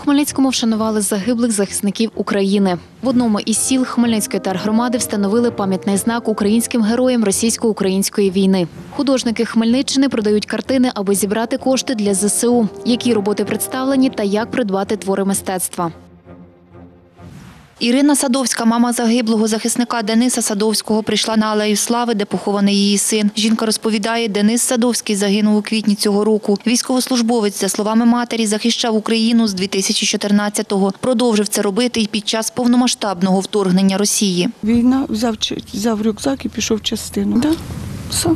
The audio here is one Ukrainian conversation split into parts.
Хмельницькому вшанували загиблих захисників України. В одному із сіл Хмельницької тергромади встановили пам'ятний знак українським героям російсько-української війни. Художники Хмельниччини продають картини, аби зібрати кошти для ЗСУ. Які роботи представлені та як придбати твори мистецтва. Ірина Садовська, мама загиблого захисника Дениса Садовського, прийшла на Алею Слави, де похований її син. Жінка розповідає, Денис Садовський загинув у квітні цього року. Військовослужбовець, за словами матері, захищав Україну з 2014-го. Продовжив це робити і під час повномасштабного вторгнення Росії. Війна, взяв рюкзак і пішов в частину. Так, сам.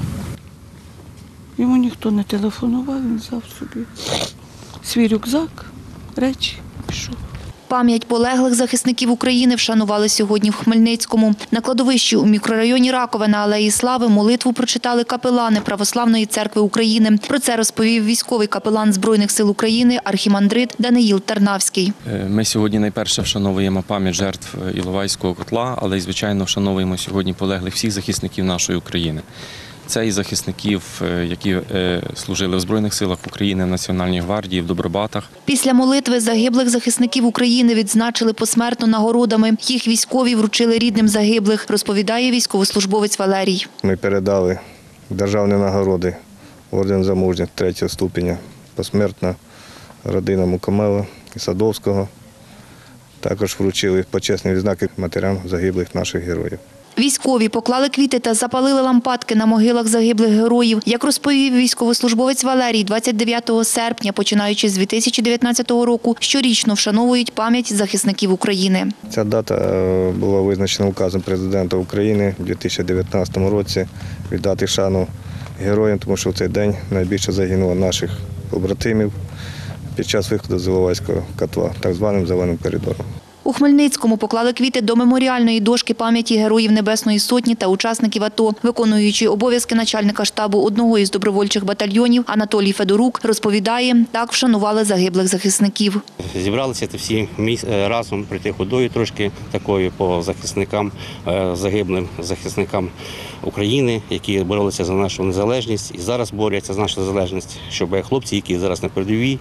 Йому ніхто не телефонував, він взяв собі свій рюкзак, речі, пішов. Пам'ять полеглих захисників України вшанували сьогодні в Хмельницькому. На кладовищі у мікрорайоні Ракове на Алеї Слави молитву прочитали капелани Православної церкви України. Про це розповів військовий капелан Збройних сил України архімандрит Даниїл Тарнавський. Ми сьогодні найперше вшановуємо пам'ять жертв Іловайського котла, але й, звичайно, вшановуємо сьогодні полеглих всіх захисників нашої України. Це і захисників, які служили в Збройних силах України, в Національній гвардії, в Добробатах. Після молитви загиблих захисників України відзначили посмертно нагородами. Їх військові вручили рідним загиблих, розповідає військовослужбовець Валерій. Ми передали державні нагороди, орден за мужність 3-го ступеня, посмертно родинам Мукомела і Садовського. Також вручили почесні відзнаки матерям загиблих наших героїв. Військові поклали квіти та запалили лампадки на могилах загиблих героїв. Як розповів військовослужбовець Валерій, 29 серпня, починаючи з 2019 року, щорічно вшановують пам'ять захисників України. Ця дата була визначена указом президента України у 2019 році віддати шану героям, тому що в цей день найбільше загинуло наших побратимів під час виходу з Іловайського котла, так званим зеленим коридором. У Хмельницькому поклали квіти до меморіальної дошки пам'яті Героїв Небесної Сотні та учасників АТО. Виконуючий обов'язки начальника штабу одного із добровольчих батальйонів Анатолій Федорук розповідає, так вшанували загиблих захисників. Зібралися всі разом прийти ходою трошки такою по захисникам, загиблим захисникам України, які боролися за нашу незалежність і зараз борються за нашу незалежність, щоб хлопці, які зараз на передовій,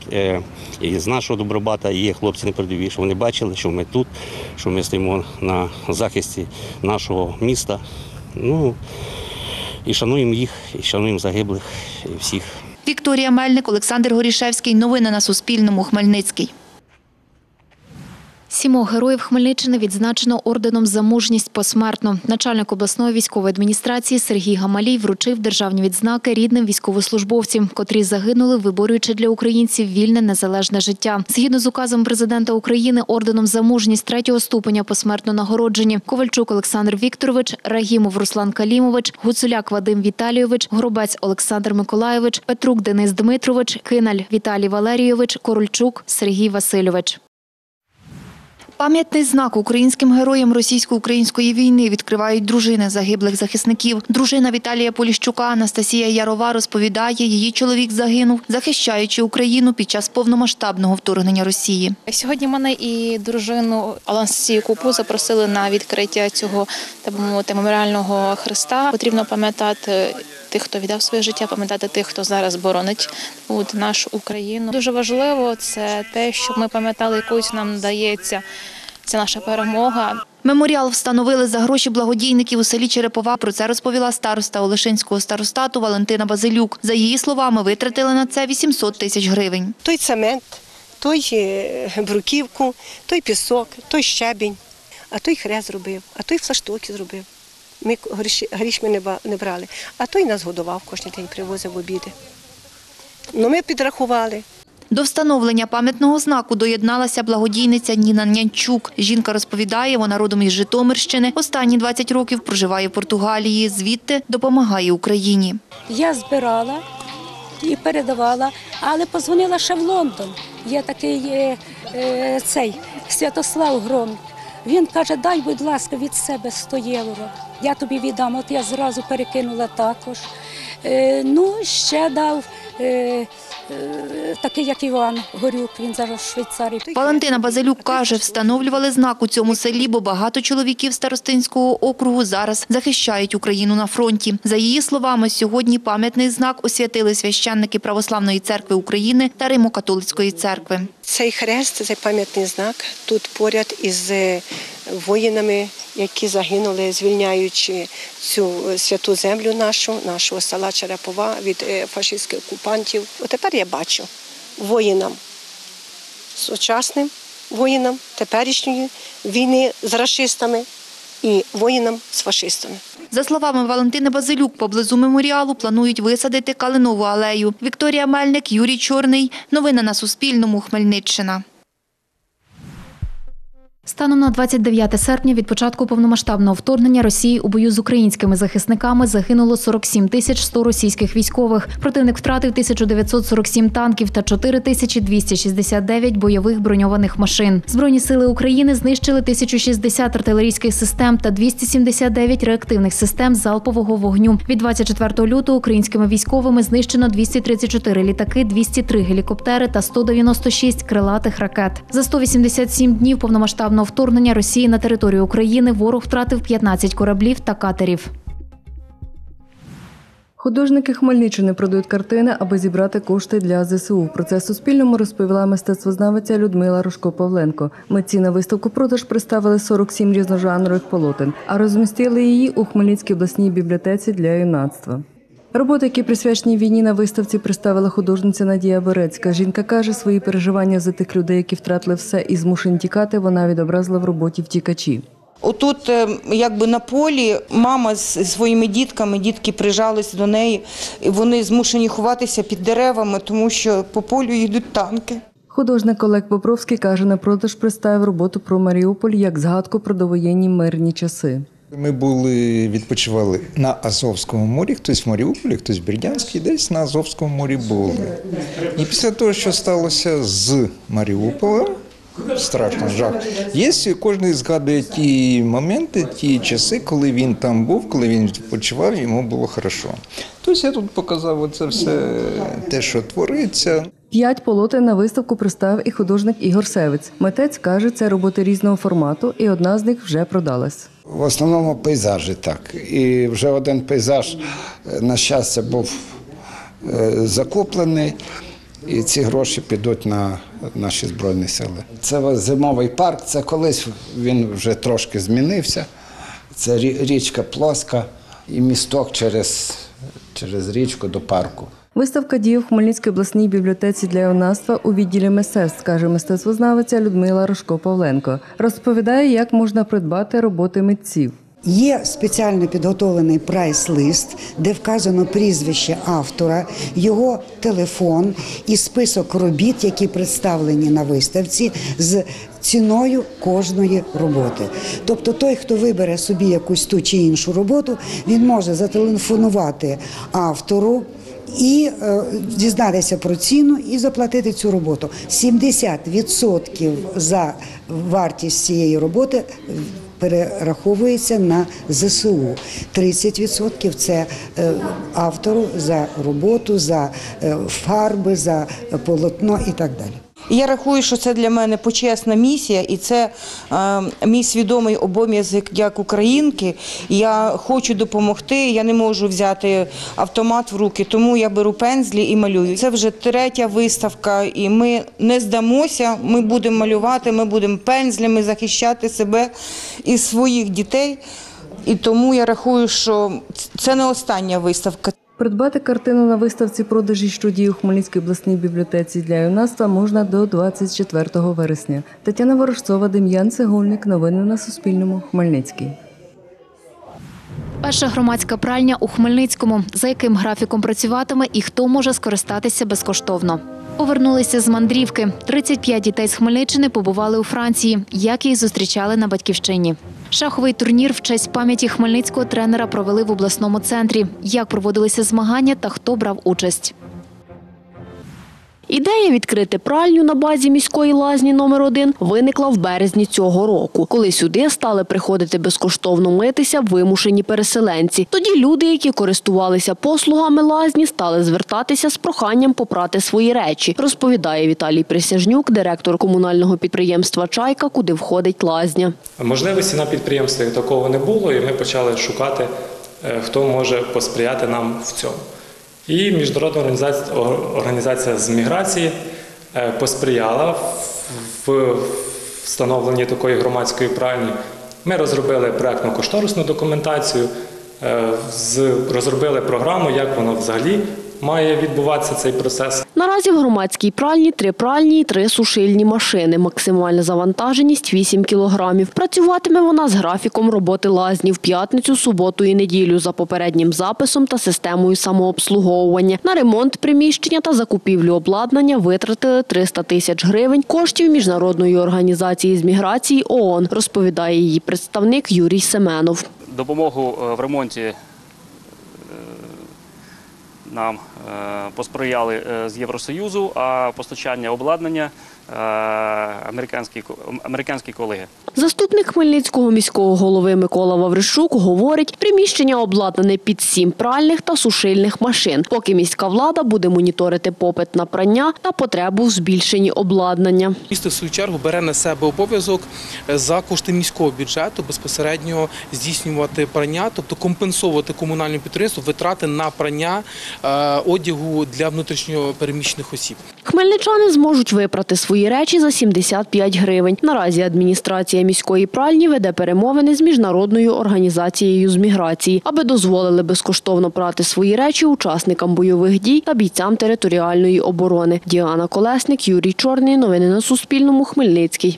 і з нашого Добробата є хлопці на передовій, щоб вони бачили, що ми тут, що ми стоїмо на захисті нашого міста. Ну, і шануємо їх, і шануємо загиблих і всіх. Вікторія Мельник, Олександр Горішевський. Новини на Суспільному. Хмельницький. 7 героїв Хмельниччини відзначено орденом за мужність посмертно. Начальник обласної військової адміністрації Сергій Гамалій вручив державні відзнаки рідним військовослужбовцям, котрі загинули, виборюючи для українців вільне незалежне життя. Згідно з указом президента України, орденом за мужність 3-го ступеня посмертно нагороджені Ковальчук Олександр Вікторович, Рагімов Руслан Калімович, Гуцуляк Вадим Віталійович, Горобець Олександр Миколайович, Петрук Денис Дмитрович, Киналь Віталій Валерійович, Корольчук Сергій Васильович. Пам'ятний знак українським героям російсько-української війни відкривають дружини загиблих захисників. Дружина Віталія Поліщука Анастасія Ярова розповідає, її чоловік загинув, захищаючи Україну під час повномасштабного вторгнення Росії. Сьогодні мене і дружину Анастасію Купу запросили на відкриття цього, так би мовити, меморіального хреста. Потрібно пам'ятати тих, хто віддав своє життя, пам'ятати тих, хто зараз боронить нашу Україну. Дуже важливо це те, щоб ми пам'ятали, якусь нам дається ця наша перемога. Меморіал встановили за гроші благодійників у селі Черепова. Про це розповіла староста Олешинського старостату Валентина Базилюк. За її словами, витратили на це 800 тисяч гривень. Той цемент, той бруківку, той пісок, той щебінь, а той хрест зробив, а той флаштоки зробив. Ми гріш не брали, а той нас годував, кожен день привозив обіди. Ну, ми підрахували. До встановлення пам'ятного знаку доєдналася благодійниця Ніна Нянчук. Жінка розповідає, вона родом із Житомирщини. Останні 20 років проживає в Португалії. Звідти допомагає Україні. Я збирала і передавала, але подзвонила ще в Лондон. Є такий Святослав Громик. Він каже, дай, будь ласка, від себе 100 євро. Я тобі віддам. От я зразу перекинула також. Ну, ще дав такий, як Іван Горюк, він зараз в Швейцарії. Валентина Базилюк каже, встановлювали знак у цьому селі, бо багато чоловіків Старостинського округу зараз захищають Україну на фронті. За її словами, сьогодні пам'ятний знак освятили священники Православної церкви України та Римо-католицької церкви. Цей хрест, цей пам'ятний знак тут поряд із воїнами, які загинули, звільняючи цю святу землю нашого села Черепова від фашистських окупантів. Тепер я бачу воїнам, сучасним воїнам теперішньої війни з рашистами і воїнам з фашистами. За словами Валентини Базилюк, поблизу меморіалу планують висадити калинову алею. Вікторія Мельник, Юрій Чорний. Новини на Суспільному. Хмельниччина. Станом на 29 серпня від початку повномасштабного вторгнення Росії у бою з українськими захисниками загинуло 47 100 російських військових. Противник втратив 1947 танків та 4269 бойових броньованих машин. Збройні сили України знищили 1060 артилерійських систем та 279 реактивних систем залпового вогню. Від 24 лютого українськими військовими знищено 234 літаки, 203 гелікоптери та 196 крилатих ракет. За 187 днів повномасштабного вторгнення Росії на територію України ворог втратив 15 кораблів та катерів. Художники Хмельниччини продають картини, аби зібрати кошти для ЗСУ. Про це Суспільному розповіла мистецтвознавиця Людмила Рожко-Павленко. Митці на виставку-продаж представили 47 різножанрових полотен, а розмістили її у Хмельницькій обласній бібліотеці для юнацтва. Роботи, які присвячені війні, на виставці представила художниця Надія Берецька. Жінка каже, свої переживання за тих людей, які втратили все і змушені тікати, вона відобразила в роботі «Втікачі». Отут, якби на полі, мама з своїми дітками, дітки прижалися до неї, і вони змушені ховатися під деревами, тому що по полю їдуть танки. Художник Олег Бобровський каже, на продаж представив роботу про Маріуполь як згадку про довоєнні мирні часи. Ми відпочивали на Азовському морі, хтось в Маріуполі, хтось в Бердянській, десь на Азовському морі були. І після того, що сталося з Маріуполем, страшно, жах, є, кожен згадує ті моменти, ті часи, коли він там був, коли він відпочивав, йому було хорошо. Тобто я тут показав оце все те, що твориться. 5 полотен на виставку представив і художник Ігор Севець. Митець каже, це роботи різного формату, і одна з них вже продалась. В основному пейзажі, так. І вже один пейзаж, на щастя, був закуплений, і ці гроші підуть на наші Збройні Сили. Це зимовий парк, це колись він вже трошки змінився. Це річка плоска і місток через річку до парку. Виставка діє в Хмельницькій обласній бібліотеці для юнацтва у відділі мистецтв, каже мистецтвознавиця Людмила Рожко-Павленко. Розповідає, як можна придбати роботи митців. Є спеціально підготовлений прайс-лист, де вказано прізвище автора, його телефон і список робіт, які представлені на виставці, з ціною кожної роботи. Тобто той, хто вибере собі якусь ту чи іншу роботу, він може зателефонувати автору і дізнатися про ціну і заплатити цю роботу. 70% за вартість цієї роботи перераховується на ЗСУ. 30% – це автору за роботу, за фарби, за полотно і так далі. Я рахую, що це для мене почесна місія, і це мій свідомий обов'язок як українки. Я хочу допомогти, я не можу взяти автомат в руки, тому я беру пензлі і малюю. Це вже 3-я виставка, і ми не здамося, ми будемо малювати, ми будемо пензлями захищати себе і своїх дітей. І тому я рахую, що це не остання виставка. Придбати картину на виставці продажі, що діє у Хмельницькій обласній бібліотеці для юнацтва, можна до 24 вересня. Тетяна Ворожцова, Дем'ян Цегольник. Новини на Суспільному. Хмельницький. Перша громадська пральня у Хмельницькому. За яким графіком працюватиме і хто може скористатися безкоштовно. Повернулися з мандрівки. 35 дітей з Хмельниччини побували у Франції. Як їх зустрічали на батьківщині. Шаховий турнір в честь пам'яті хмельницького тренера провели в обласному центрі. Як проводилися змагання та хто брав участь. Ідея відкрити пральню на базі міської лазні номер 1 виникла в березні цього року, коли сюди стали приходити безкоштовно митися вимушені переселенці. Тоді люди, які користувалися послугами лазні, стали звертатися з проханням попрати свої речі, розповідає Віталій Присяжнюк, директор комунального підприємства «Чайка», куди входить лазня. Можливості на підприємстві такого не було, і ми почали шукати, хто може посприяти нам в цьому. І Міжнародна організація з міграції посприяла в встановленні такої громадської пральні. Ми розробили проєктно-кошторисну документацію, розробили програму, як воно взагалі має відбуватися цей процес. Наразі в громадській пральні 3 пральні і 3 сушильні машини. Максимальна завантаженість – 8 кілограмів. Працюватиме вона з графіком роботи лазні в п'ятницю, суботу і неділю за попереднім записом та системою самообслуговування. На ремонт приміщення та закупівлю обладнання витратили 300 тисяч гривень коштів Міжнародної організації з міграції ООН, розповідає її представник Юрій Семенов. Допомогу в ремонті нам посприяли з Євросоюзу, а постачання обладнання американські колеги. Заступник Хмельницького міського голови Микола Ваврищук говорить, приміщення обладнане під 7 пральних та сушильних машин, поки міська влада буде моніторити попит на прання та потребу в збільшенні обладнання. Місто, в свою чергу, бере на себе обов'язок за кошти міського бюджету безпосередньо здійснювати прання, тобто компенсувати комунальному підприємству витрати на прання одягу для внутрішньо переміщених осіб. Хмельничани зможуть випрати свої речі за 75 гривень. Наразі адміністрація міської пральні веде перемовини з Міжнародною організацією з міграції, аби дозволили безкоштовно прати свої речі учасникам бойових дій та бійцям територіальної оборони. Діана Колесник, Юрій Чорний. Новини на Суспільному. Хмельницький.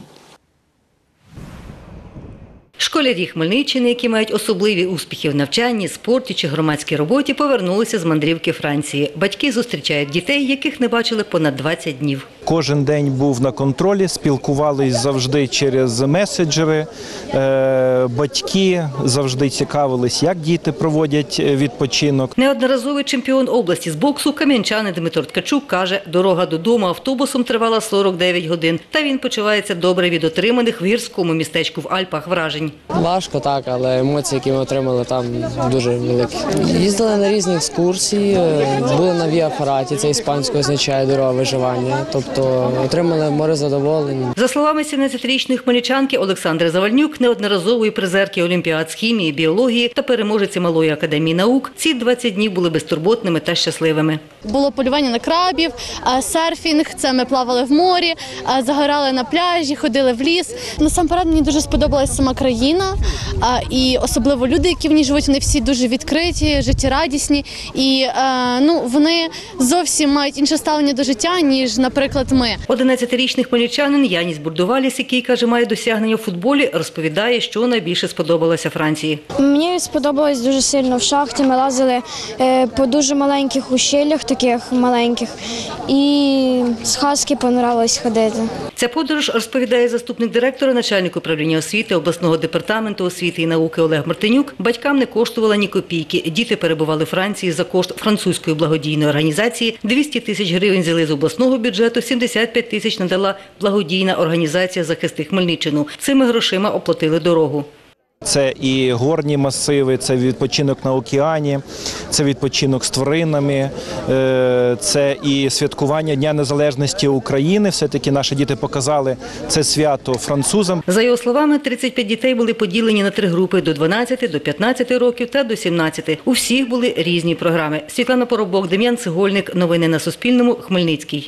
Школярі Хмельниччини, які мають особливі успіхи в навчанні, спорті чи громадській роботі, повернулися з мандрівки Франції. Батьки зустрічають дітей, яких не бачили понад 20 днів. Кожен день був на контролі, спілкувалися завжди через меседжери. Батьки завжди цікавились, як діти проводять відпочинок. Неодноразовий чемпіон області з боксу кам'янчанин Дмитро Ткачук каже, дорога додому автобусом тривала 49 годин. Та він почувається добре від отриманих в гірському містечку в Альпах вражень. Важко, так, але емоції, які ми отримали, там дуже великі. Їздили на різні екскурсії, були на віапараті, це іспанською означає дорога виживання, тобто отримали море задоволень. За словами 17-річної хмельничанки Олександри Завальнюк, неодноразової призерки Олімпіад з хімії, біології та переможиці Малої академії наук, ці 20 днів були безтурботними та щасливими. Було полювання на крабів, серфінг, це ми плавали в морі, загорали на пляжі, ходили в ліс. Насамперед мені дуже сподобалася сама країна і особливо люди, які в ній живуть, вони всі дуже відкриті, життєрадісні і вони зовсім мають інше ставлення до життя, ніж, наприклад, ми. 11-річний хмельничанин Яніс Бурдуваліс, який, каже, має досягнення в футболі, розповідає, що найбільше сподобалося Франції. Мені сподобалось дуже сильно в шахті, ми лазили по дуже маленьких ущеллях, таких маленьких, і з хаски понравилось ходити. Ця подорож, розповідає заступник директора, начальник управління освіти обласного департаменту освіти і науки Олег Мартинюк, батькам не коштувала ні копійки. Діти перебували в Франції за кошт французької благодійної організації, 200 тисяч гривень взяли з обласного бюджету, 75 тисяч надала благодійна організація «Захисти Хмельниччину». Цими грошима оплатили дорогу. Це і горні масиви, це відпочинок на океані, це відпочинок з тваринами, це і святкування Дня Незалежності України. Все-таки наші діти показали це свято французам. За його словами, 35 дітей були поділені на 3 групи – до 12, до 15 років та до 17. У всіх були різні програми. Світлана Поробок, Дем'ян Цегольник. Новини на Суспільному. Хмельницький.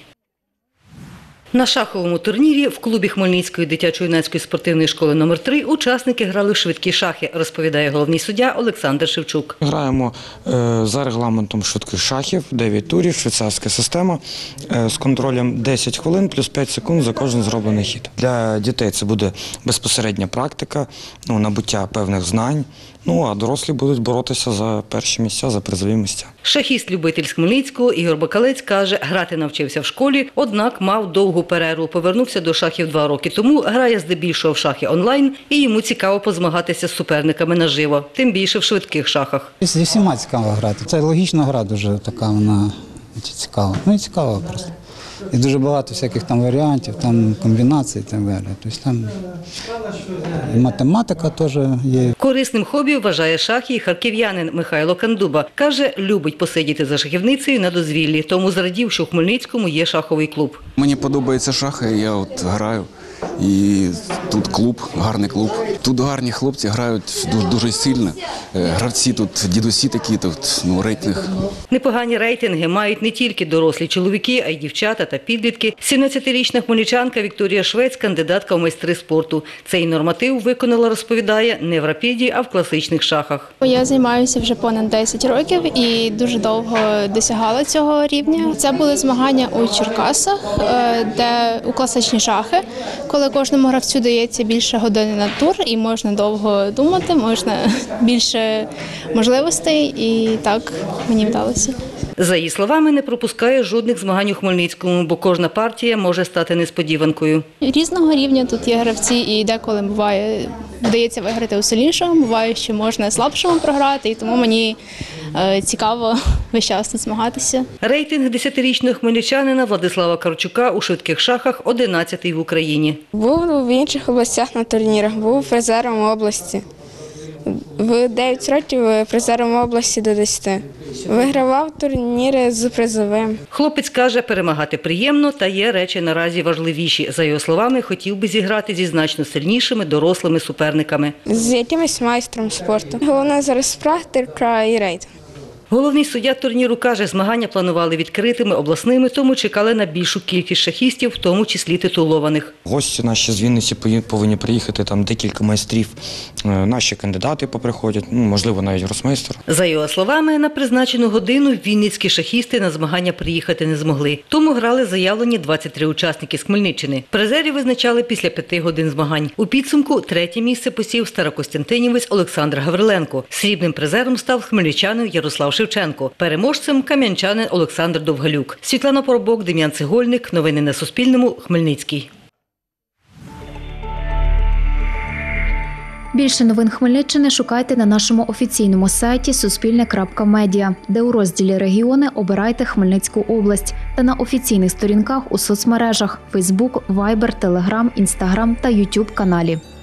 На шаховому турнірі в клубі Хмельницької дитячо-юнацької спортивної школи номер 3 учасники грали в швидкі шахи, розповідає головний суддя Олександр Шевчук. Граємо за регламентом швидких шахів, 9 турів, швейцарська система з контролем 10 хвилин плюс 5 секунд за кожен зроблений хід. Для дітей це буде безпосередня практика, набуття певних знань. А дорослі будуть боротися за перші місця, за призові місця. Шахіст-любитель з Хмельницького Ігор Бакалець каже, грати навчився в школі, однак мав довгу перерву. Повернувся до шахів 2 роки тому, грає здебільшого в шахи онлайн, і йому цікаво позмагатися з суперниками наживо, тим більше в швидких шахах. Зі всіма цікаво грати. Це логічна гра, дуже така вона цікава. І цікава просто. І дуже багато всяких там варіантів, там комбінацій і так далі. Тобто там і математика теж є. Корисним хобі вважає шахи і харків'янин Михайло Кандуба. Каже, любить посидіти за шахівницею на дозвіллі, тому зрадів, що в Хмельницькому є шаховий клуб. Мені подобається шахи, я от граю. І тут клуб, гарний клуб. Тут гарні хлопці грають дуже сильно. Гравці тут, дідусі такі, тут рейтинг. Непогані рейтинги мають не тільки дорослі чоловіки, а й дівчата та підлітки. 17-річна хмельничанка Вікторія Швець – кандидатка в майстри спорту. Цей норматив виконала, розповідає, не в рапіді, а в класичних шахах. Я займаюся вже понад 10 років і дуже довго досягала цього рівня. Це були змагання у Черкасах, де у класичні шахи, коли кожному гравцю дається більше години на тур і можна довго думати, можна більше можливостей, і так мені вдалося. За її словами, не пропускає жодних змагань у Хмельницькому, бо кожна партія може стати несподіванкою. Різного рівня тут є гравці, і деколи буває, вдається виграти у сильнішому, буває, що можна слабшому програти, і тому мені цікаво весь час тут змагатися. Рейтинг 10-річного хмельничанина Владислава Карчука у швидких шахах 11-й в Україні. Був в інших областях на турнірах, був призером області. В 9 років призером області до 10. Вигравав турніри з призовим. Хлопець каже, перемагати приємно, та є речі наразі важливіші. За його словами, хотів би зіграти зі значно сильнішими дорослими суперниками. З якимось майстром спорту. Головне зараз практика і рейтинг. Головний суддя турніру каже, змагання планували відкритими, обласними, тому чекали на більшу кількість шахістів, в тому числі титулованих. Гості наші з Вінниці повинні приїхати, там декілька майстрів, наші кандидати поприходять, можливо, навіть гросмейстер. За його словами, на призначену годину вінницькі шахісти на змагання приїхати не змогли. Тому грали заявлені 23 учасники з Хмельниччини. Призерів визначали після 5 годин змагань. У підсумку 3-є місце посів старокостянтинівець Олександр Гавриленко. Срібним призером став хмельничанин Ярослав Шевченко. Переможцем – кам'янчанин Олександр Довгалюк. Світлана Поробок, Дем'ян Цегольник. Новини на Суспільному. Хмельницький. Більше новин Хмельниччини шукайте на нашому офіційному сайті suspilne.media, де у розділі «Регіони» обирайте Хмельницьку область та на офіційних сторінках у соцмережах – Facebook, Viber, Telegram, Instagram та YouTube каналі.